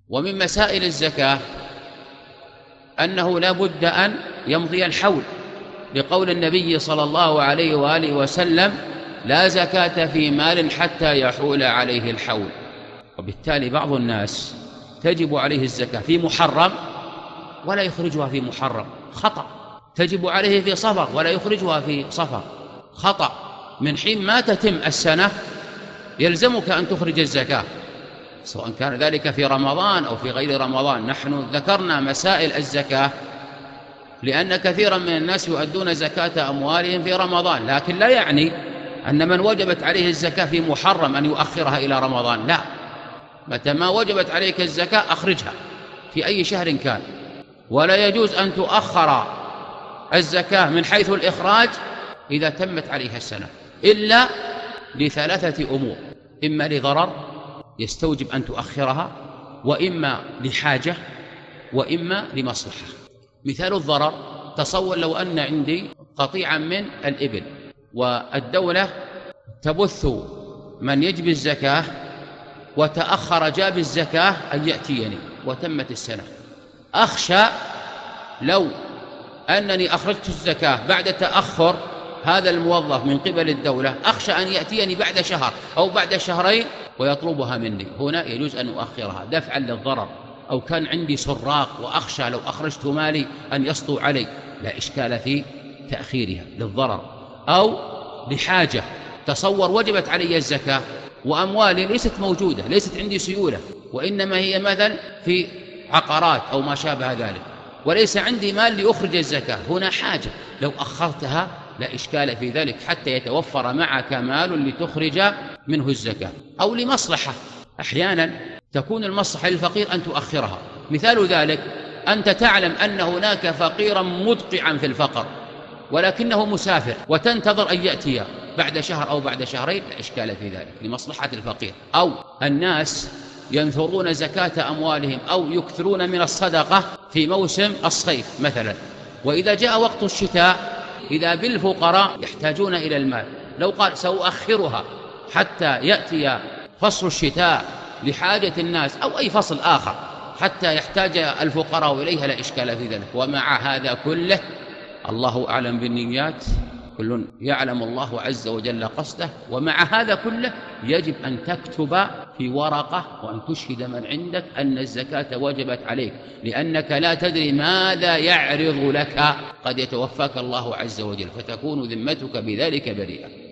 ومن مسائل الزكاة أنه لا بد أن يمضي الحول، لقول النبي صلى الله عليه وآله وسلم: لا زكاة في مال حتى يحول عليه الحول. وبالتالي بعض الناس تجب عليه الزكاة في محرم ولا يخرجها في محرم، خطأ. تجب عليه في صفر ولا يخرجها في صفر، خطأ. من حين ما تتم السنة يلزمك أن تخرج الزكاة، سواء كان ذلك في رمضان أو في غير رمضان. نحن ذكرنا مسائل الزكاة لأن كثيرا من الناس يؤدون زكاة أموالهم في رمضان، لكن لا يعني أن من وجبت عليه الزكاة في محرم أن يؤخرها إلى رمضان، لا. متى ما وجبت عليك الزكاة أخرجها في أي شهر كان، ولا يجوز أن تؤخر الزكاة من حيث الإخراج إذا تمت عليها السنة، إلا لثلاثة أمور: إما لضرر يستوجب أن تؤخرها، وإما لحاجة، وإما لمصلحة. مثال الضرر: تصور لو أن عندي قطيعا من الإبل والدولة تبث من يجب الزكاة وتأخر جاب الزكاة أن يأتيني وتمت السنة، أخشى لو أنني أخرجت الزكاة بعد تأخر هذا الموظف من قبل الدولة، أخشى أن يأتيني بعد شهر أو بعد شهرين ويطلبها مني. هنا يجوز أن أؤخرها دفعا للضرر. أو كان عندي سراق وأخشى لو أخرجت مالي أن يسطو علي، لا إشكال في تأخيرها للضرر. أو لحاجة: تصور وجبت علي الزكاة وأموالي ليست موجودة، ليست عندي سيولة، وإنما هي مثلا في عقارات أو ما شابه ذلك، وليس عندي مال لأخرج الزكاة. هنا حاجة، لو أخرتها لا إشكال في ذلك حتى يتوفر معك مال لتخرج منه الزكاة. أو لمصلحة، أحيانا تكون المصلحة للفقير أن تؤخرها. مثال ذلك: أنت تعلم أن هناك فقيرا مدقعا في الفقر ولكنه مسافر، وتنتظر أن يأتي بعد شهر أو بعد شهرين، لا إشكال في ذلك لمصلحة الفقير. أو الناس ينثرون زكاة أموالهم أو يكثرون من الصدقة في موسم الصيف مثلا، وإذا جاء وقت الشتاء إذا بالفقراء يحتاجون إلى المال، لو قال سأؤخرها حتى يأتي فصل الشتاء لحاجة الناس أو أي فصل آخر حتى يحتاج الفقراء إليها، لا إشكال في ذلك. ومع هذا كله الله أعلم بالنيات، كل يعلم الله عز وجل قصده، ومع هذا كله يجب أن تكتب في ورقة وأن تشهد من عندك أن الزكاة وجبت عليك، لأنك لا تدري ماذا يعرض لك، قد يتوفاك الله عز وجل فتكون ذمتك بذلك بريئة.